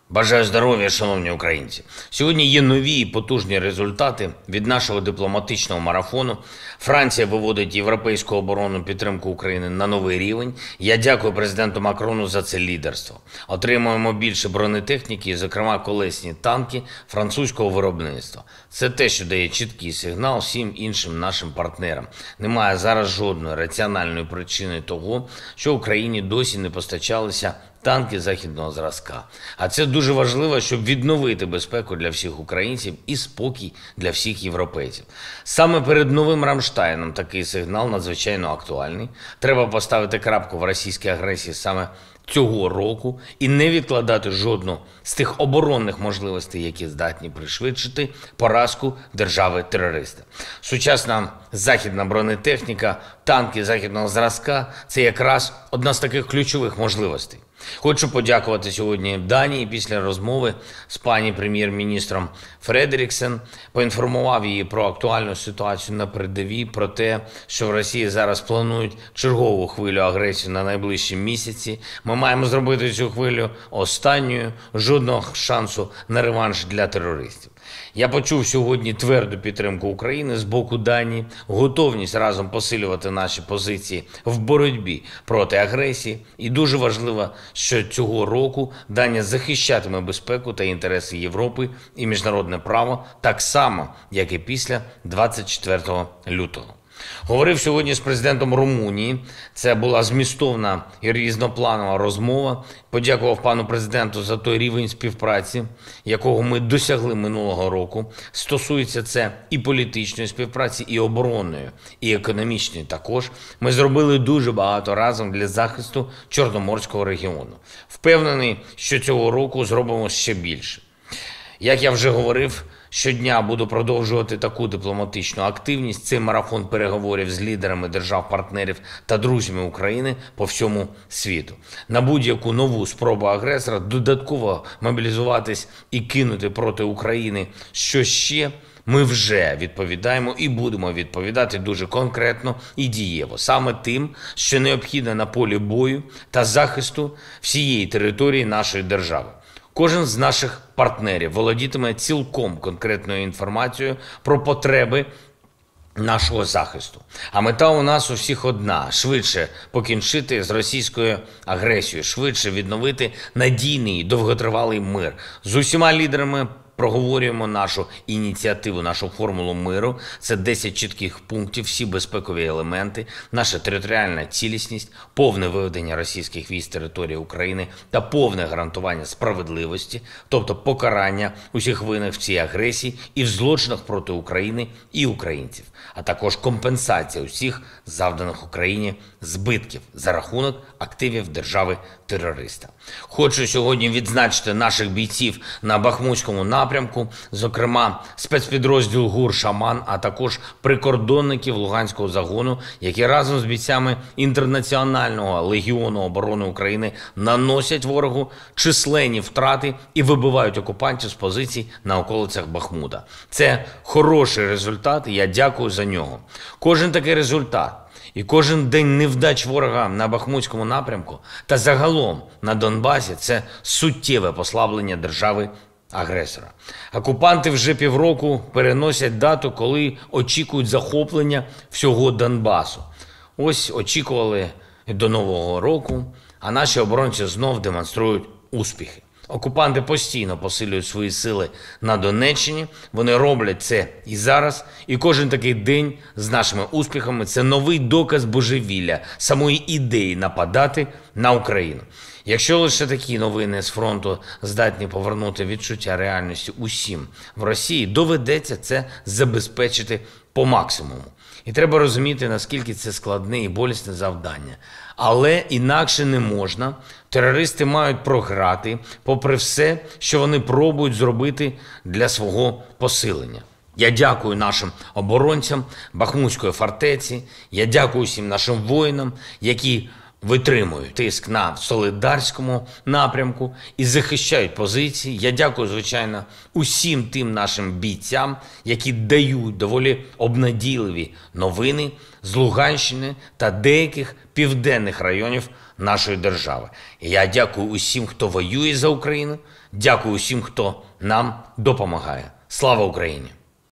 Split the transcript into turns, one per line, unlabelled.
Бажаю здоров'я, шановні українці. Сьогодні є нові і потужні результати від нашого дипломатичного марафону. Франція виводить європейську оборонну підтримку України на новий рівень. Я дякую президенту Макрону за це лідерство. Отримуємо більше бронетехніки, зокрема колесні танки французького виробництва. Це те, що дає чіткий сигнал всім іншим нашим партнерам. Немає зараз жодної раціональної причини того, що Україні досі не постачалися танки західного зразка. А це дуже важливо, щоб відновити безпеку для всіх українців і спокій для всіх європейців. Саме перед новим Рамштайном такий сигнал надзвичайно актуальний. Треба поставити крапку в російській агресії саме цього року і не відкладати жодну з тих оборонних можливостей, які здатні пришвидшити поразку держави-терориста. Сучасна західна бронетехніка, танки західного зразка – це якраз одна з таких ключових можливостей. Хочу подякувати сьогодні Данії. Після розмови з пані прем'єр-міністром Фредеріксен поінформував її про актуальну ситуацію на передовій, про те, що в Росії зараз планують чергову хвилю агресії на найближчі місяці. Ми маємо зробити цю хвилю останньою, жодного шансу на реванш для терористів. Я почув сьогодні тверду підтримку України з боку Данії, готовність разом посилювати наші позиції в боротьбі проти агресії. І дуже важливо, що цього року Данія захищатиме безпеку та інтереси Європи і міжнародне право так само, як і після 24 лютого. Говорив сьогодні з президентом Румунії. Це була змістовна і різнопланова розмова. Подякував пану президенту за той рівень співпраці, якого ми досягли минулого року. Стосується це і політичної співпраці, і оборонної, і економічної також. Ми зробили дуже багато разом для захисту Чорноморського регіону. Впевнений, що цього року зробимо ще більше. Як я вже говорив, щодня буду продовжувати таку дипломатичну активність. Це марафон переговорів з лідерами держав-партнерів та друзями України по всьому світу. На будь-яку нову спробу агресора додатково мобілізуватись і кинути проти України що ще, ми вже відповідаємо і будемо відповідати дуже конкретно і дієво. Саме тим, що необхідно на полі бою та захисту всієї території нашої держави. Кожен з наших партнерів володітиме цілком конкретною інформацією про потреби нашого захисту. А мета у нас у всіх одна – швидше покінчити з російською агресією, швидше відновити надійний довготривалий мир. З усіма лідерами проговорюємо нашу ініціативу, нашу формулу миру. Це 10 чітких пунктів, всі безпекові елементи, наша територіальна цілісність, повне виведення російських військ з території України та повне гарантування справедливості, тобто покарання усіх винних в цій агресії і в злочинах проти України і українців, а також компенсація усіх завданих Україні збитків за рахунок активів держави-терориста. Хочу сьогодні відзначити наших бійців на Бахмутському напрямку, зокрема спецпідрозділ ГУР «Шаман», а також прикордонників Луганського загону, які разом з бійцями Інтернаціонального легіону оборони України наносять ворогу численні втрати і вибивають окупантів з позицій на околицях Бахмута. Це хороший результат, і я дякую за нього. Кожен такий результат і кожен день невдач ворога на Бахмутському напрямку та загалом на Донбасі – це суттєве послаблення держави-агресора. Окупанти вже півроку переносять дату, коли очікують захоплення всього Донбасу. Ось очікували до Нового року, а наші оборонці знов демонструють успіхи. Окупанти постійно посилюють свої сили на Донеччині, вони роблять це і зараз, і кожен такий день з нашими успіхами – це новий доказ божевілля, самої ідеї нападати на Україну. Якщо лише такі новини з фронту здатні повернути відчуття реальності усім в Росії, доведеться це забезпечити по максимуму. І треба розуміти, наскільки це складне і болісне завдання. Але інакше не можна. Терористи мають програти, попри все, що вони пробують зробити для свого посилення. Я дякую нашим оборонцям Бахмутської фортеці, я дякую всім нашим воїнам, які витримують тиск на Солидарському напрямку і захищають позиції. Я дякую, звичайно, усім тим нашим бійцям, які дають доволі обнадійливі новини з Луганщини та деяких південних районів нашої держави. Я дякую усім, хто воює за Україну. Дякую усім, хто нам допомагає. Слава Україні!